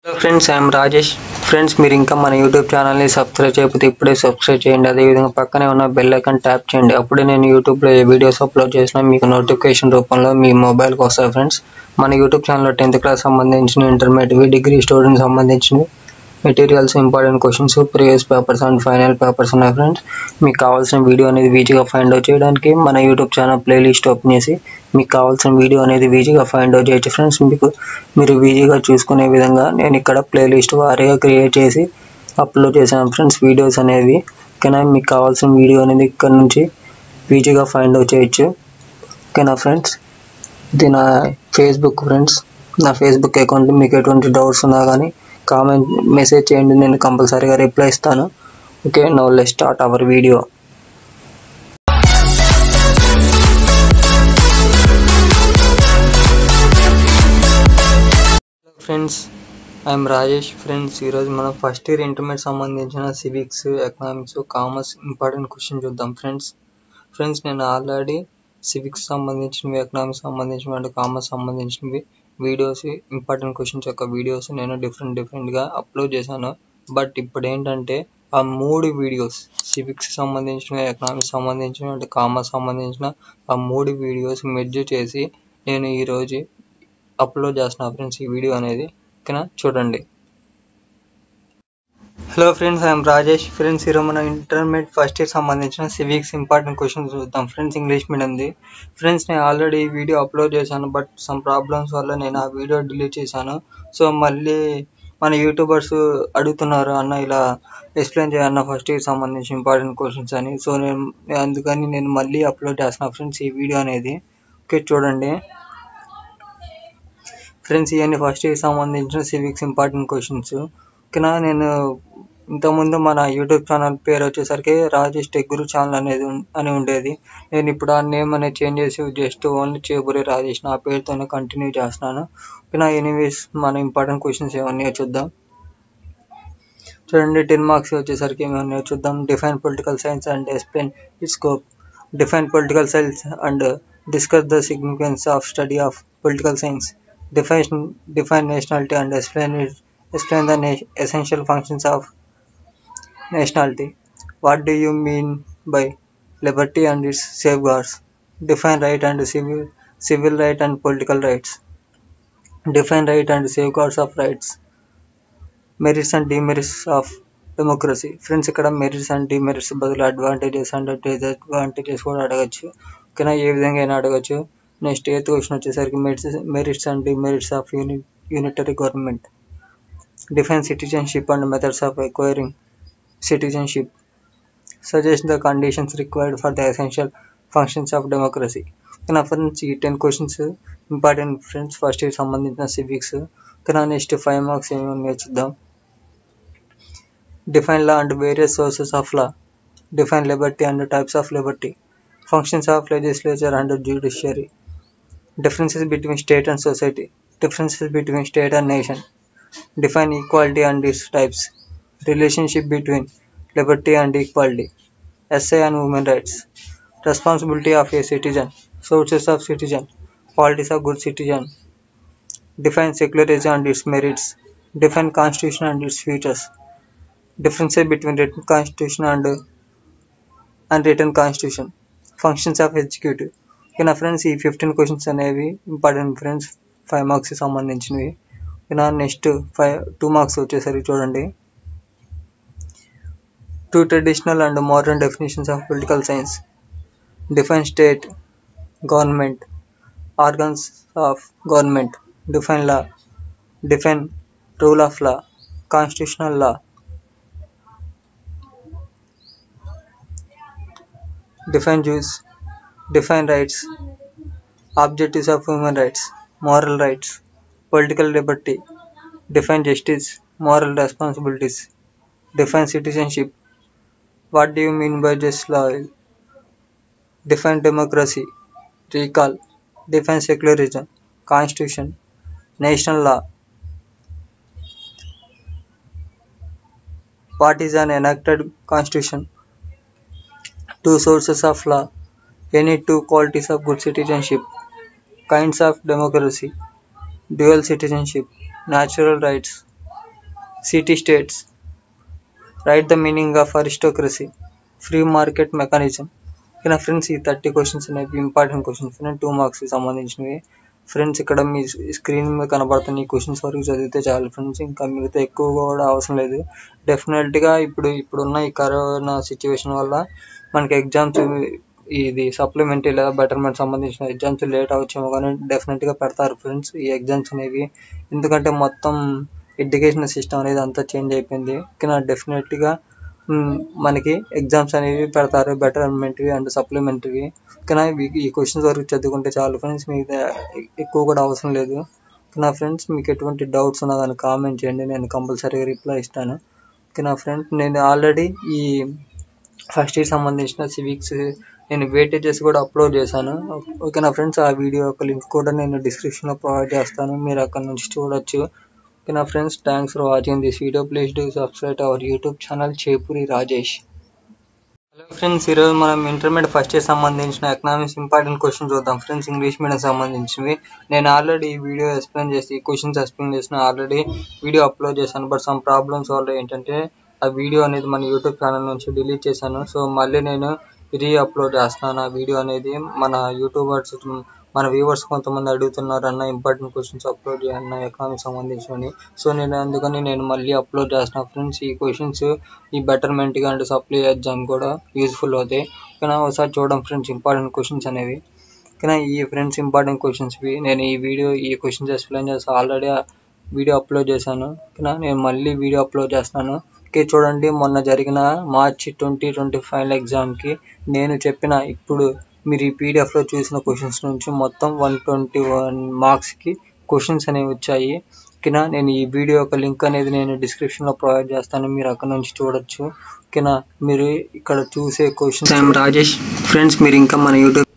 Hello friends, I'm Rajesh. Friends, మీరు ఇంకా మన యూట్యూబ్ ఛానల్ని సబ్స్క్రైబ్ చేయకపోతే ఇప్పుడే సబ్స్క్రైబ్ చేయండి. అదేవిధంగా పక్కనే ఉన్న బెల్ ఐకాన్ ట్యాప్ చేయండి. అప్పుడే నేను యూట్యూబ్లో ఏ వీడియోస్ అప్లోడ్ చేసినా మీకు నోటిఫికేషన్ రూపంలో మీ మొబైల్కి వస్తాయి. ఫ్రెండ్స్, మన యూట్యూబ్ ఛానల్లో 10th క్లాస్ సంబంధించిన, ఇంటర్మీడియట్, డిగ్రీ స్టూడెంట్స్ సంబంధించినవి materials, important questions, previous papers and final papers ఉన్నాయి. ఫ్రెండ్స్, మీకు కావాల్సిన వీడియో అనేది ఈజీగా ఫైండ్ అవుట్ చేయడానికి మన యూట్యూబ్ ఛానల్ ప్లేలిస్ట్ ఓపెన్ చేసి మీకు కావాల్సిన వీడియో అనేది ఈజీగా ఫైండ్ అవుట్ చేయొచ్చు. ఫ్రెండ్స్, మీరు ఈజీగా చూసుకునే విధంగా నేను ఇక్కడ ప్లేలిస్ట్ వారీగా క్రియేట్ చేసి అప్లోడ్ చేశాను. ఫ్రెండ్స్, వీడియోస్ అనేవి ఓకేనా. మీకు కావాల్సిన వీడియో అనేది ఇక్కడ నుంచి ఈజీగా ఫైండ్ అవుట్ చేయొచ్చు. ఓకేనా ఫ్రెండ్స్, ఇది నా ఫేస్బుక్. ఫ్రెండ్స్, నా ఫేస్బుక్ అకౌంట్. మీకు ఎటువంటి డౌట్స్ ఉన్నా కానీ కామెంట్ మెసేజ్ చేయండి, నేను కంపల్సరీగా రిప్లై ఇస్తాను. Okay, now let's start our video. Friends, I'm Rajesh. Friends, ఈరోజు మనం ఫస్ట్ ఇయర్ ఇంటర్మీడియట్ సంబంధించిన civics, economics, commerce important question చూద్దాం. ఫ్రెండ్స్, నేను ఆల్రెడీ సివిక్స్ సంబంధించినవి, ఎకనామిక్స్ సంబంధించినవి అండ్ కామర్స్ సంబంధించినవి వీడియోస్, ఇంపార్టెంట్ క్వశ్చన్స్ యొక్క వీడియోస్ నేను డిఫరెంట్గా అప్లోడ్ చేశాను. బట్ ఇప్పుడు ఏంటంటే ఆ 3 వీడియోస్, సివిక్స్ సంబంధించిన, ఎకనామిక్స్ సంబంధించిన అంటే కామర్స్ సంబంధించిన ఆ 3 వీడియోస్ మెర్జ్ చేసి నేను ఈరోజు అప్లోడ్ చేస్తున్నా. ఫ్రెండ్స్, ఈ వీడియో అనేది ఓకేనా, చూడండి. Hello friends, I'm Rajesh. Friends, ఈరోజు మనం ఇంటర్మీడియట్ ఫస్ట్ ఇయర్ సంబంధించిన సివిక్స్ ఇంపార్టెంట్ క్వశ్చన్స్ చూద్దాం. ఫ్రెండ్స్, ఇంగ్లీష్ మీడియంది. ఫ్రెండ్స్, నేను ఆల్రెడీ ఈ వీడియో అప్లోడ్ చేశాను, బట్ సమ్ ప్రాబ్లమ్స్ వల్ల నేను ఆ వీడియో డిలీట్ చేశాను. సో మళ్ళీ మన యూట్యూబర్స్ అడుగుతున్నారు, అన్న ఇలా ఎక్స్ప్లెయిన్ చేయన్న ఫస్ట్ ఇయర్ సంబంధించిన ఇంపార్టెంట్ క్వశ్చన్స్ అని. సో అందుకని నేను మళ్ళీ అప్లోడ్ చేస్తున్నాను. ఫ్రెండ్స్, ఈ వీడియో అనేది ఓకే, చూడండి. ఫ్రెండ్స్, ఇవన్నీ ఫస్ట్ ఇయర్ సంబంధించిన సివిక్స్ ఇంపార్టెంట్ క్వశ్చన్స్ ఓకేనా. నేను ఇంతకుముందు మన యూట్యూబ్ ఛానల్ పేరు వచ్చేసరికి రాజేష్ టెక్ గురు ఛానల్ అనేది అని ఉండేది. నేను ఇప్పుడు ఆ నేమ్ అనేది చేంజ్ చేసి జస్ట్ ఓన్లీ చేబురి రాజేష్ నా పేరుతోనే కంటిన్యూ చేస్తున్నాను ఓకేనా. ఎనీవేస్, మన ఇంపార్టెంట్ క్వశ్చన్స్ ఏమన్నాయో చూద్దాం. చూడండి, 10 మార్క్స్ వచ్చేసరికి ఏమన్నాయో చూద్దాం. Define political science and explain its scope. Define political science and discuss the significance of study of political science. Define nationality and explain the essential functions of nationality. What do you mean by liberty and its safeguards? Define right and civil right and political rights. Define right and safeguards of rights. Merits and demerits of democracy. Friends, ఇక్కడ merits and demerits బదులు advantages and disadvantages కూడా అడగచ్చు ఓకేనా. ఏ విధంగా అయినా అడగచ్చు. Next 8th question వచ్చేసరికి merits and demerits of unitary government. Define citizenship and methods of acquiring citizenship. Suggest the conditions required for the essential functions of democracy. ఓకేనా ఫ్రెండ్స్, ఈ 10 questions important. Friends, first year సంబంధించిన civics ఓకేనా. Next 5 marks ఏమో చూద్దాం. Define law and various sources of law. Define liberty and types of liberty. Functions of legislature and judiciary. Differences between state and society. Differences between state and nation. Define equality and its types. Relationship between liberty and equality. Essay on women rights. Responsibility of a citizen. Sources of citizen. Qualities of good citizen. Define secularism and its merits. Define constitution and its features. Differences between written constitution and unwritten constitution. Functions of executive. ఓకేనా friends, ఈ 15 questions అనేవి important. Friends, 5 marks సంబంధించినవి ఓకేనా. Next 2 marks వచ్చేసరికి చూడండి. 2 traditional and modern definitions of political science. Define state government, organs of government. Define law. Define rule of law, constitutional law. Define juice. Define rights. Objectives of human rights. Moral rights. Political liberty. Define justice. Moral responsibilities. Define citizenship. What do you mean by just law? Define democracy. Recall. Define secularism. Constitution. National law. What is an enacted constitution? 2 sources of law. Any 2 qualities of good citizenship. Kinds of democracy. Dual citizenship. Natural rights. city states. Write the meaning of aristocracy. Free market mechanism. ఓకేనా friends, ఈ 30 questions అనేవి important questions 2 మార్క్స్కి సంబంధించినవి. Friends, ఇక్కడ మీ screen మీద కనబడుతున్న ఈ questions వరకు చదివితే చాలు ఫ్రెండ్స్, ఇంకా మిగతా ఎక్కువ కూడా అవసరం లేదు. డెఫినెట్గా ఇప్పుడున్న ఈ కరోనా సిచ్యువేషన్ వల్ల మనకి ఎగ్జామ్స్ ఇది సప్లిమెంటరీ లేదా బెటర్మెంట్ సంబంధించిన ఎగ్జామ్స్ లేట్ అవచ్చేమో కానీ డెఫినెట్గా పెడతారు ఫ్రెండ్స్ ఈ ఎగ్జామ్స్ అనేవి. ఎందుకంటే మొత్తం ఎడ్యుకేషన్ సిస్టమ్ అనేది అంతా చేంజ్ అయిపోయింది. ఓకేనా డెఫినెట్గా మనకి ఎగ్జామ్స్ అనేవి పెడతారు, బెటర్మెంట్వి అండ్ సప్లిమెంటరీ. ఓకేనా ఈ క్వశ్చన్స్ వరకు చదువుకుంటే చాలు ఫ్రెండ్స్, మీకు ఎక్కువ కూడా అవసరం లేదు. ఓకేనా ఫ్రెండ్స్, మీకు ఎటువంటి డౌట్స్ ఉన్నా కానీ కామెంట్ చేయండి, నేను కంపల్సరీగా రిప్లై ఇస్తాను. ఓకేనా ఫ్రెండ్స్, నేను ఆల్రెడీ ఈ ఫస్ట్ ఇయర్ సంబంధించిన సివిక్స్ నేను వెయిటేజెస్ కూడా అప్లోడ్ చేశాను. ఓకేనా ఫ్రెండ్స్, ఆ వీడియో యొక్క లింక్ కూడా నేను డిస్క్రిప్షన్లో ప్రొవైడ్ చేస్తాను, మీరు అక్కడ నుంచి చూడొచ్చు. ఓకేనా friends, thanks for watching this video. Please do subscribe our YouTube channel Chepuri Rajesh. Hello friends, ఈరోజు మనం ఇంటర్మీడియట్ ఫస్ట్ ఇయర్ సంబంధించిన ఎకనామిక్స్ ఇంపార్టెంట్ క్వశ్చన్ చూద్దాం ఫ్రెండ్స్, ఇంగ్లీష్ మీడియం సంబంధించినవి. నేను ఆల్రెడీ ఈ వీడియో ఎక్స్ప్లెయిన్ చేసి క్వశ్చన్స్ ఎక్స్ప్లెయిన్ చేసిన ఆల్రెడీ వీడియో అప్లోడ్ చేశాను. బట్ సమ్ ప్రాబ్లమ్స్ వల్ల ఏంటంటే ఆ వీడియో అనేది మన యూట్యూబ్ ఛానల్ నుంచి డిలీట్ చేశాను. సో మళ్ళీ నేను రీ అప్లోడ్ చేస్తున్నాను ఆ వీడియో అనేది. మన యూట్యూబర్స్, మన వ్యూవర్స్ కొంతమంది అడుగుతున్నారు అన్న ఇంపార్టెంట్ క్వశ్చన్స్ అప్లోడ్ చేయాలన్న ఎకనామిక్స్ సంబంధించినవి. సో అందుకని నేను మళ్ళీ అప్లోడ్ చేస్తున్నాను ఫ్రెండ్స్. ఈ క్వశ్చన్స్ ఈ బెటర్మెంట్గా అండ్ సప్లై ఎగ్జామ్ కూడా యూజ్ఫుల్ అవుతాయి. ఓకేనా, ఒకసారి చూడండి ఫ్రెండ్స్ ఇంపార్టెంట్ క్వశ్చన్స్ అనేవి. ఓకేనా, ఈ ఫ్రెండ్స్ ఇంపార్టెంట్ క్వశ్చన్స్వి నేను ఈ క్వశ్చన్స్ ఎక్స్ప్లెయిన్ చేసి ఆల్రెడీ వీడియో అప్లోడ్ చేశాను. ఓకేనా, నేను మళ్ళీ వీడియో అప్లోడ్ చేస్తున్నాను. ఓకే, చూడండి, మొన్న జరిగిన మార్చి 2020 ఫైనల్ ఎగ్జామ్కి నేను చెప్పిన ఇప్పుడు మీరు ఈ పీడిఎఫ్లో చూసిన క్వశ్చన్స్ నుంచి మొత్తం 121 మార్క్స్కి క్వశ్చన్స్ అనేవి వచ్చాయి. ఓకేనా, నేను ఈ వీడియో యొక్క లింక్ అనేది నేను డిస్క్రిప్షన్లో ప్రొవైడ్ చేస్తాను, మీరు అక్కడ నుంచి చూడొచ్చు. ఓకేనా, మీరు ఇక్కడ చూసే క్వశ్చన్స్ ఐఎమ్ రాజేష్ ఫ్రెండ్స్, మీరు ఇంకా మన యూట్యూబ్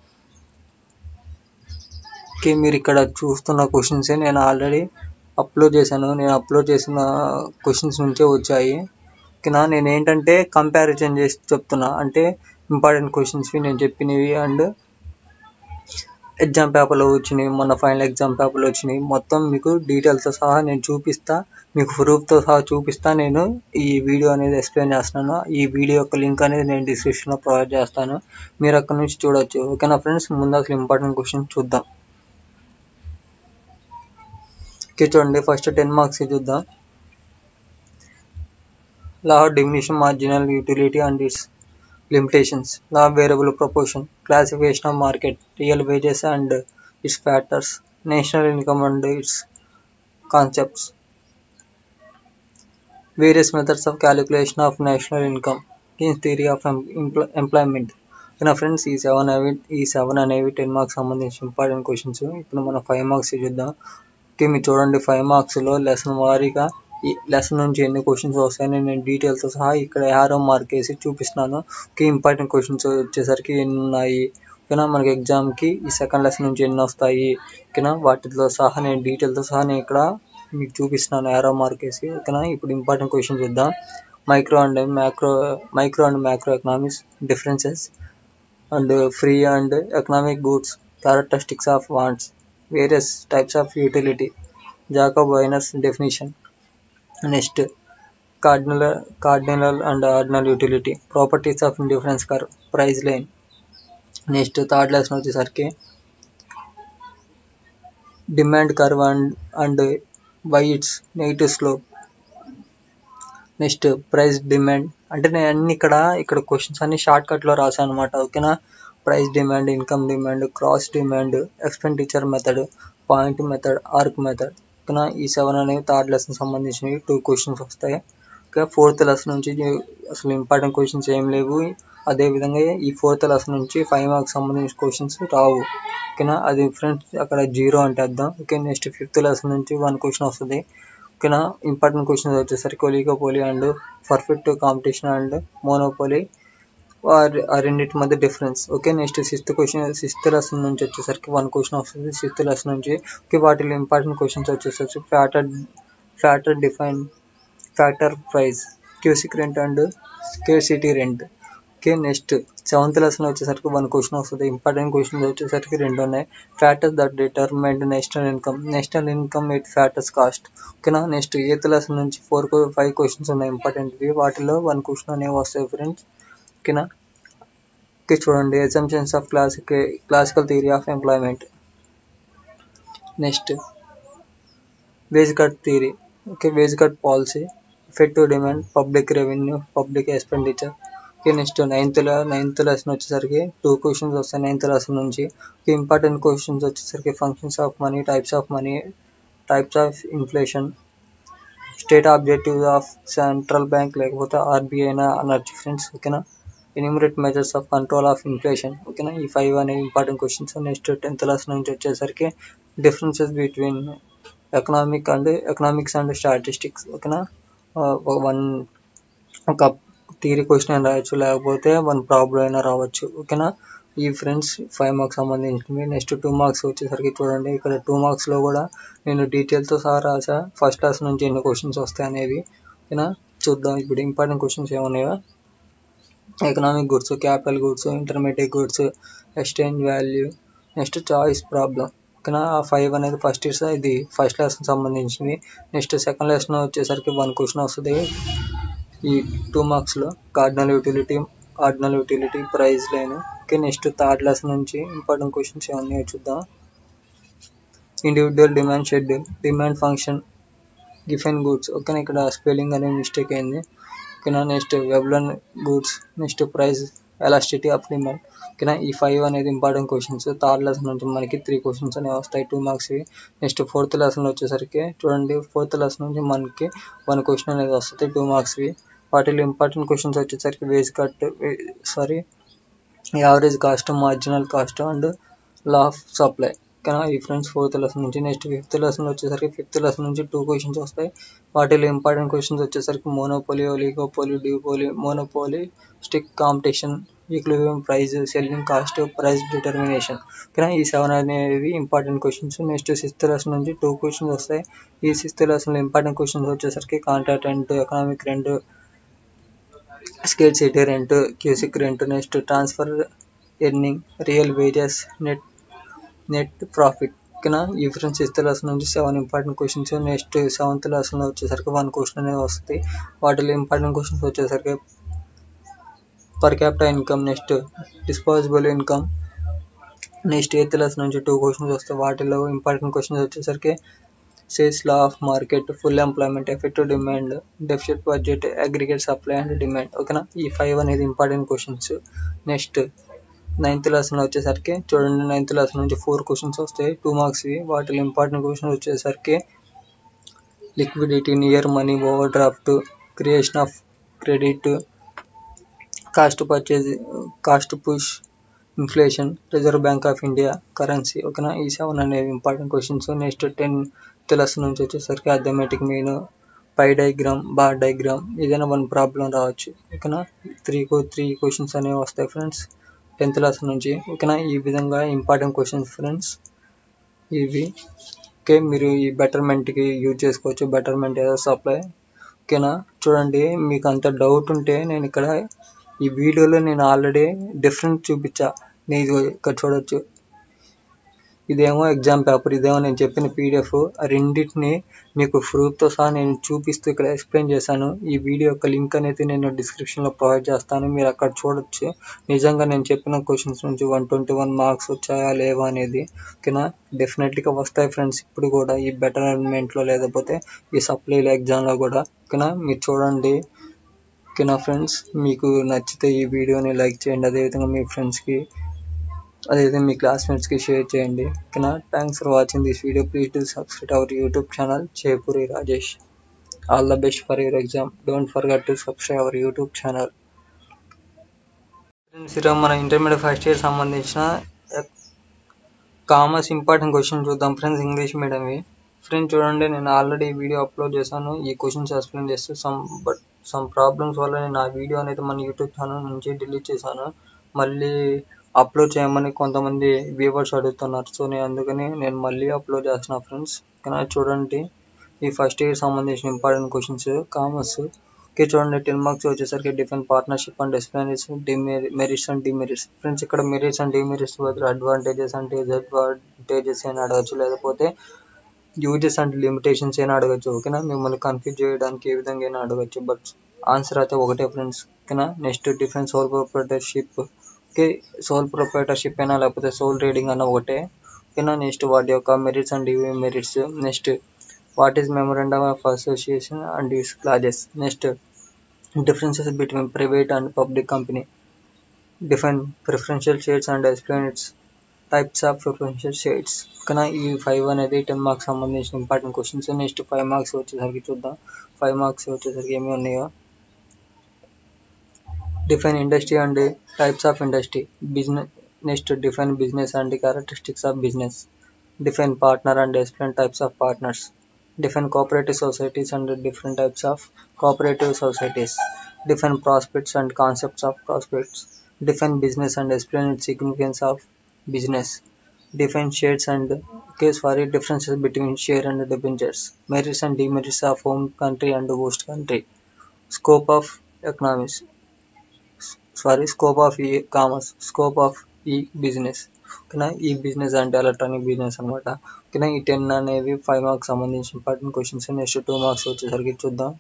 మీరు ఇక్కడ చూస్తున్న క్వశ్చన్సే నేను ఆల్రెడీ అప్లోడ్ చేశాను. నేను అప్లోడ్ చేసిన క్వశ్చన్స్ నుంచే వచ్చాయి. ఓకేనా, నేను ఏంటంటే కంపారిజన్ చేసి చెప్తున్నా, అంటే ఇంపార్టెంట్ క్వశ్చన్స్వి నేను చెప్పినవి అండ్ ఎగ్జామ్ పేపర్లో వచ్చినాయి, మొన్న ఫైనల్ ఎగ్జామ్ పేపర్లో వచ్చినాయి, మొత్తం మీకు డీటెయిల్స్తో సహా నేను చూపిస్తా, మీకు ప్రూఫ్తో సహా చూపిస్తా. నేను ఈ వీడియో అనేది ఎక్స్ప్లెయిన్ చేస్తున్నాను. ఈ వీడియో యొక్క లింక్ అనేది నేను డిస్క్రిప్షన్లో ప్రొవైడ్ చేస్తాను, మీరు అక్కడ నుంచి చూడొచ్చు. ఓకేనా ఫ్రెండ్స్, ముందు అసలు ఇంపార్టెంట్ క్వశ్చన్ చూద్దాం. ఓకే, చూడండి, ఫస్ట్ 10 మార్క్స్ చూద్దాం. Law of diminution marginal utility and its limitations. Law of variable proportion. Classification of market. Real wages and its factors. National income and its concepts. Various methods of calculation of national income. Keynes theory of employment. ఓకేనా friends, ఈ seven అనేవి 10 marks సంబంధించిన important questions. ఇప్పుడు మనం 5 marks చూద్దాం. Okay, మీరు చూడండి, 5 మార్క్స్లో lesson వారీగా ఈ లెసన్ నుంచి ఎన్ని క్వశ్చన్స్ వస్తాయని నేను డీటెయిల్తో సహా ఇక్కడ యారో మార్క్ వేసి చూపిస్తున్నాను. ఓకే, ఇంపార్టెంట్ క్వశ్చన్స్ వచ్చేసరికి ఎన్ని ఉన్నాయి. ఓకేనా, మనకి ఎగ్జామ్కి ఈ సెకండ్ లెసన్ నుంచి ఎన్ని వస్తాయి. ఓకేనా, వాటితో సహా నేను డీటెయిల్తో సహా నేను ఇక్కడ మీకు చూపిస్తున్నాను యారో మార్క్ వేసి. ఓకేనా, ఇప్పుడు ఇంపార్టెంట్ క్వశ్చన్ చూద్దాం. Micro and macro economics differences and free and economic goods, characteristics of wants, various types of utility, Jacob Viner's definition. Next cardinal and ordinal utility, properties of indifference curve, price line. Next third lesson వచ్చేసరికి demand curve and why its negative slope. Next price demand, అంటే నేను అన్ని ఇక్కడ questions అన్ని short కట్లో రాశాను అనమాట. ఓకేనా, price demand, income demand, cross demand, expenditure method, point method, arc method. ఓకేనా, ఈ 7 అనేవి థర్డ్ లెసన్ సంబంధించినవి 2 క్వశ్చన్స్ వస్తాయి. ఓకే, ఫోర్త్ లెసన్ నుంచి అసలు ఇంపార్టెంట్ క్వశ్చన్స్ ఏం లేవు. అదేవిధంగా ఈ ఫోర్త్ లెసన్ నుంచి 5 మార్క్స్ సంబంధించిన క్వశ్చన్స్ రావు. ఓకేనా, అది ఫ్రెండ్స్ అక్కడ 0 అంటే అర్థం. ఓకే, నెక్స్ట్ 5th లెసన్ నుంచి 1 క్వశ్చన్ వస్తుంది. ఓకేనా, ఇంపార్టెంట్ క్వశ్చన్స్ వచ్చేసరికి oligopoly and perfect competition and monopoly, ఆ రెండింటి మధ్య difference. Okay, next 6th lesson నుంచి వచ్చేసరికి 1 క్వశ్చన్ వస్తుంది 6th లెసన్ నుంచి. ఓకే, వాటిలో ఇంపార్టెంట్ క్వశ్చన్స్ వచ్చేసరికి factor price, quasi rent and scarcity rent. Okay. Next 7th lesson వచ్చేసరికి 1 క్వశ్చన్ వస్తుంది. ఇంపార్టెంట్ క్వశ్చన్స్ వచ్చేసరికి 2 ఉన్నాయి. Factors that determined national income at factors cost. ఓకేనా. నెక్స్ట్ 8th లెసన్ నుంచి 5 క్వశ్చన్స్ ఉన్నాయి ఇంపార్టెంట్వి. వాటిలో 1 క్వశ్చన్ అనేవి వస్తాయి ఫ్రెండ్స్. ఓకేనా. ఓకే చూడండి, assumptions of classical theory of employment. Next wage cut theory. Okay, wage cut policy, effective demand, public revenue, public expenditure. Okay. Next ninth lesson వచ్చేసరికి 2 questions వస్తాయి 9th lesson నుంచి. Okay. Important questions వచ్చేసరికి functions of money, types of inflation, state objective of central bank లేకపోతే RBI అనొచ్చు friends. ఓకేనా. Enumerate measures of control of inflation. ఓకేనా. ఈ 5 అనేవి important questions. Next 10th lesson నుంచి వచ్చేసరికి differences between economics and statistics. ఓకేనా. ఒక థియరీ క్వశ్చన్ అయినా రాయొచ్చు, లేకపోతే 1 ప్రాబ్లం అయినా రావచ్చు. ఓకేనా. ఈ ఫ్రెండ్స్ 5 మార్క్స్ సంబంధించినవి. నెక్స్ట్ 2 మార్క్స్ వచ్చేసరికి చూడండి, ఇక్కడ 2 మార్క్స్లో కూడా నేను డీటెయిల్తో సహా రాసా. ఫస్ట్ క్లాస్ నుంచి ఎన్ని క్వశ్చన్స్ వస్తాయి అనేవి. ఓకేనా. చూద్దాం ఇప్పుడు ఇంపార్టెంట్ క్వశ్చన్స్ ఏమున్నాయో. Economic goods, capital goods, intermediate goods, exchange value, next choice problem. ఓకేనా. ఆ 5 అనేది ఇది ఫస్ట్ లెసన్ సంబంధించింది. నెక్స్ట్ సెకండ్ లెసన్ వచ్చేసరికి 1 క్వశ్చన్ వస్తుంది ఈ 2 మార్క్స్లో. Ordinal utility, price line. Okay. Next third lesson నుంచి ఇంపార్టెంట్ క్వశ్చన్స్ ఏమన్నాయో చూద్దాం. Individual demand schedule, demand function, Giffen goods. ఓకేనా. ఇక్కడ స్పెల్లింగ్ అనేది మిస్టేక్ అయింది. ఓకేనా. Next Veblen goods, next price elasticity of demand. ఓకేనా. ఈ 5 అనేది ఇంపార్టెంట్ క్వశ్చన్స్. థర్డ్ లెసన్ నుంచి మనకి 3 క్వశ్చన్స్ అనేవి వస్తాయి 2 మార్క్స్వి. నెక్స్ట్ 4th లెసన్లో వచ్చేసరికి చూడండి, 4th లెసన్ నుంచి మనకి 1 క్వశ్చన్ అనేది వస్తుంది 2 మార్క్స్వి. వాటిలో ఇంపార్టెంట్ క్వశ్చన్స్ వచ్చేసరికి average cost, marginal cost and law of supply. ఓకేనా. ఈ ఫ్రెండ్స్ 4th లెసన్ నుంచి. నెక్స్ట్ 5th లెసన్ వచ్చేసరికి 5th లెసన్ నుంచి 2 క్వశ్చన్స్ వస్తాయి. వాటిలో ఇంపార్టెంట్ క్వశ్చన్స్ వచ్చేసరికి monopoly, oligopoly, duopoly, monopoly, stick competition, equilibrium price, selling cost, price determination. ఓకేనా. ఈ 7 అనేవి important questions. Next 6th lesson నుంచి 2 క్వశ్చన్స్ వస్తాయి. ఈ 6th లెసన్లో ఇంపార్టెంట్ క్వశ్చన్స్ వచ్చేసరికి contract rent, economic rent, scarcity rent, quasi rent, next transfer earning, real wages, net profit. ఓకేనా. ఈ ఫ్రెండ్స్ 6th లెసన్ నుంచి 7 ఇంపార్టెంట్ క్వశ్చన్స్. నెక్స్ట్ 7th లెసన్లో వచ్చేసరికి 1 క్వశ్చన్ అనేది వస్తుంది. వాటిలో ఇంపార్టెంట్ క్వశ్చన్స్ వచ్చేసరికి per capital income, next disposable income. Next 8th lesson నుంచి 2 క్వశ్చన్స్ వస్తాయి. వాటిలో ఇంపార్టెంట్ క్వశ్చన్స్ వచ్చేసరికి sales law of market, full employment, effective demand, deficit budget, aggregate supply and demand. ఓకేనా. ఈ 5 అనేది important questions. Next 9th lesson వచ్చేసరికి చూడండి, 9th lesson నుంచి 4 క్వశ్చన్స్ వస్తాయి 2 మార్క్స్వి. వాటిలో ఇంపార్టెంట్ క్వశ్చన్స్ వచ్చేసరికి liquidity, near money, overdraft, creation of credit, cost push, inflation, reserve bank of India, currency. ఓకేనా. ఈ 7 అనేవి important questions. Next 10th lesson నుంచి వచ్చేసరికి arithmetic mean, pie diagram, bar diagram, ఏదైనా 1 ప్రాబ్లం రావచ్చు. ఓకేనా. 3 క్వశ్చన్స్ అనేవి వస్తాయి ఫ్రెండ్స్ 10th లెసన్ నుంచి. ఓకేనా. ఈ విధంగా ఇంపార్టెంట్ క్వశ్చన్స్ ఫ్రెండ్స్ ఇవి. ఓకే, మీరు ఈ బెటర్మెంట్కి యూజ్ చేసుకోవచ్చు. బెటర్మెంట్ ఏదో సప్లై. ఓకేనా. చూడండి, మీకు అంత డౌట్ ఉంటే నేను ఇక్కడ ఈ వీడియోలో నేను ఆల్రెడీ డిఫరెంట్ చూపించా. మీరు ఇక్కడ చూడొచ్చు, ఇదేమో ఎగ్జామ్ పేపర్, ఇదేమో నేను చెప్పిన పీడిఎఫ్. రెండింటిని మీకు ప్రూఫ్తో సహా నేను చూపిస్తూ ఇక్కడ ఎక్స్ప్లెయిన్ చేశాను. ఈ వీడియో యొక్క లింక్ అనేది నేను డిస్క్రిప్షన్లో ప్రొవైడ్ చేస్తాను, మీరు అక్కడ చూడొచ్చు. నిజంగా నేను చెప్పిన క్వశ్చన్స్ నుంచి 121 మార్క్స్ వచ్చాయా లేవా అనేది. ఓకేనా. డెఫినెట్లీగా వస్తాయి ఫ్రెండ్స్ ఇప్పుడు కూడా, ఈ బెటర్మెంట్లో లేకపోతే ఈ సప్లైలో ఎగ్జామ్లో కూడా. ఓకేనా. మీరు చూడండి. ఓకేనా ఫ్రెండ్స్, మీకు నచ్చితే ఈ వీడియోని లైక్ చేయండి, అదేవిధంగా మీ ఫ్రెండ్స్కి, అదేవిధంగా మీ క్లాస్మేట్స్కి షేర్ చేయండి. ఓకేనా. Thanks for watching this video. Please do subscribe our YouTube channel Chepuri Rajesh. All the best for your exam. Don't forget to subscribe our YouTube channel. Friends, ఈరోజు మన ఇంటర్మీడియట్ ఫస్ట్ ఇయర్ సంబంధించిన కామర్స్ ఇంపార్టెంట్ క్వశ్చన్ చూద్దాం friends, English మీడియంవి. Friends చూడండి, నేను already video upload చేశాను ఈ questions explain చేస్తూ. సమ్ ప్రాబ్లమ్స్ వల్ల నేను ఆ వీడియో అనేది మన యూట్యూబ్ ఛానల్ నుంచి డిలీట్ చేశాను. మళ్ళీ అప్లోడ్ చేయమని కొంతమంది వ్యూవర్స్ అడుగుతున్నారు. సో అందుకని నేను మళ్ళీ అప్లోడ్ చేస్తున్నాను ఫ్రెండ్స్. ఓకేనా. చూడండి, ఈ ఫస్ట్ ఇయర్ సంబంధించిన ఇంపార్టెంట్ క్వశ్చన్స్ కామర్స్. ఓకే చూడండి 10 మార్క్స్ వచ్చేసరికి different partnership and explain its merits and demerits. Friends ఇక్కడ మెరిట్స్ అండ్ డిమెరిట్స్ బదులు అడ్వాంటేజెస్ అండ్ డిసడ్వాంటేజెస్ అని అడగచ్చు, లేకపోతే యూజెస్ అండ్ లిమిటేషన్స్ అయినా అడగచ్చు. ఓకేనా, మిమ్మల్ని కన్ఫ్యూజ్ చేయడానికి ఏ విధంగా అయినా అడగచ్చు, బట్ ఆన్సర్ అయితే ఒకటే ఫ్రెండ్స్. ఓకేనా, next different sole proprietorship. Okay, sole proprietorship అయినా లేకపోతే సోల్ ట్రేడింగ్ అన్న ఒకటే. ఓకేనా, నెక్స్ట్ వాటి యొక్క merits and demerits. Next what is memorandum of association and its clauses. Next differences between private and public company. Define preferential shares and explain its types of preferential shares. ఓకేనా, ఈ 5 అనేది 10 marks సంబంధించిన important questions. Next 5 marks వచ్చేసరికి చూద్దాం. 5 marks వచ్చేసరికి ఏమి ఉన్నాయో. Define industry and types of industry. Business. Next define business and characteristics of business. Define partner and explain types of partners. Define cooperative societies and different types of cooperative societies. Define prospects and concepts of prospects. Define business and explain its significance of business. Define shares and differences between share and debentures. Merits and demerits of home country and host country. Scope of economics. Scope of e-commerce. Scope of e-business. ఓకేనా, ఈ business అంటే electronic business అనమాట. ఓకేనా, ఈ 10 అనేవి 5 marks సంబంధించిన important questions. Next 2 marks వచ్చేసరికి చూద్దాం.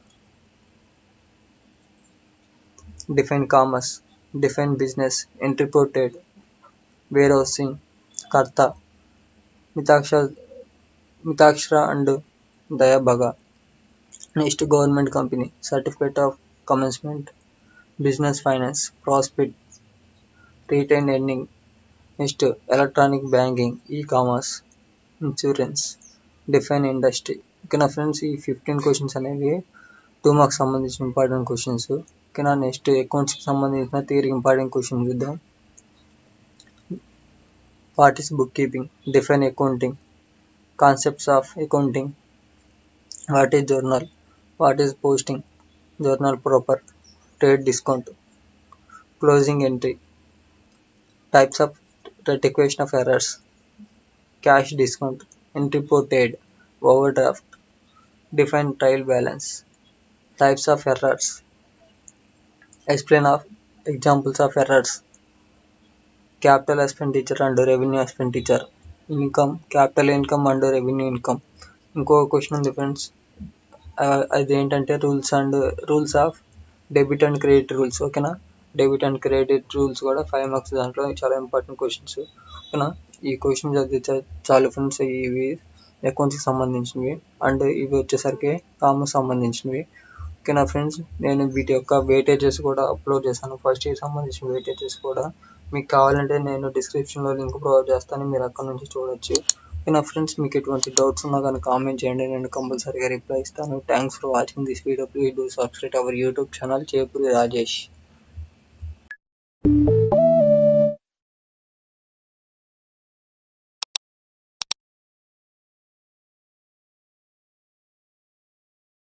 Define commerce. Define business. ఇంటర్పోర్టెడ్. Warehousing. Karta. Mitakshara and Dayabhaga. Next government company. Certificate of commencement. Business finance. Prospect. Retain earning. Next electronic banking. E-commerce. Insurance. Define industry. ఓకేనా friends, ఈ 15 questions అనేవి 2 marks సంబంధించిన important questions. ఓకేనా, next అకౌంట్స్కి సంబంధించిన theory important question చూద్దాం. What is book keeping. Define accounting. Concepts of accounting. What is journal. What is posting. Journal proper. Trade discount. Closing entry. Types of rectification of errors. Cash discount. Entry ported. Overdraft. Define trial balance. Types of errors. Explain of examples of errors. Capital expenditure and revenue expenditure. Income. Capital income and revenue income. ఇంకో question ఉంది friends, అదేంటంటే rules of debit and credit rules. ఓకేనా, debit and credit rules కూడా 5 marks, దాంట్లో చాలా important questions. ఓకేనా, ఈ question చదివితే చాలు ఫ్రెండ్స్. ఇవి అకౌంట్స్కి సంబంధించినవి అండ్ ఇవి వచ్చేసరికి కామర్స్ సంబంధించినవి. ఓకేనా ఫ్రెండ్స్, నేను వీటి యొక్క వెయిటేజెస్ కూడా అప్లోడ్ చేశాను. ఫస్ట్ ఇయర్ సంబంధించిన వెయిటేజెస్ కూడా మీకు కావాలంటే నేను డిస్క్రిప్షన్లో లింక్ ప్రొవైడ్ చేస్తాను, మీరు అక్కడ నుంచి చూడొచ్చు. ఓకేనా ఫ్రెండ్స్, మీకు ఎటువంటి డౌట్స్ ఉన్నా కానీ కామెంట్ చేయండి, నేను కంపల్సరీగా రిప్లై ఇస్తాను. Thanks for watching this video. Please do subscribe our YouTube channel Chepuri Rajesh.